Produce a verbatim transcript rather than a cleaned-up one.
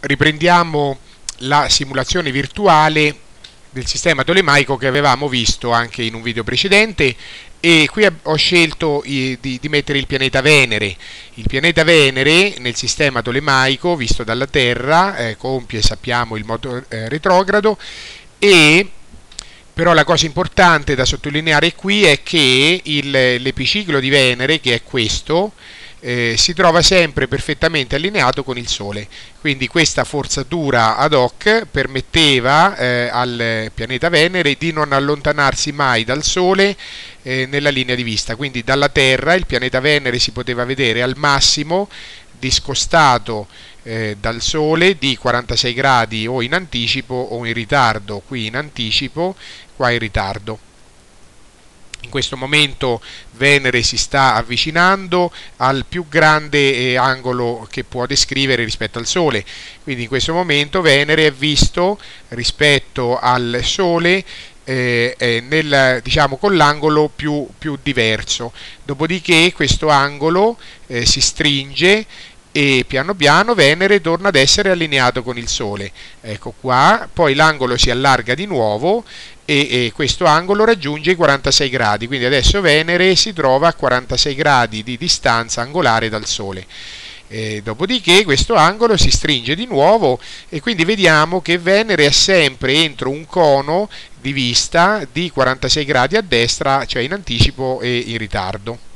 riprendiamo la simulazione virtuale del sistema tolemaico che avevamo visto anche in un video precedente, e qui ho scelto di, di mettere il pianeta Venere. Il pianeta Venere nel sistema tolemaico visto dalla Terra eh, compie, sappiamo, il moto eh, retrogrado, e però la cosa importante da sottolineare qui è che l'epiciclo di Venere, che è questo, Eh, si trova sempre perfettamente allineato con il Sole. Quindi questa forzatura ad hoc permetteva eh, al pianeta Venere di non allontanarsi mai dal Sole eh, nella linea di vista. Quindi dalla Terra il pianeta Venere si poteva vedere al massimo discostato eh, dal Sole di quarantasei gradi, o in anticipo o in ritardo. Qui in anticipo, qua in ritardo. In questo momento Venere si sta avvicinando al più grande eh, angolo che può descrivere rispetto al Sole. Quindi in questo momento Venere è visto rispetto al Sole eh, eh, nel, diciamo, con l'angolo più, più diverso. Dopodiché questo angolo eh, si stringe e piano piano Venere torna ad essere allineato con il Sole. Ecco qua, poi l'angolo si allarga di nuovo e, e questo angolo raggiunge i quarantasei gradi, quindi adesso Venere si trova a quarantasei gradi di distanza angolare dal Sole. E dopodiché questo angolo si stringe di nuovo e quindi vediamo che Venere è sempre entro un cono di vista di quarantasei gradi a destra, cioè in anticipo e in ritardo.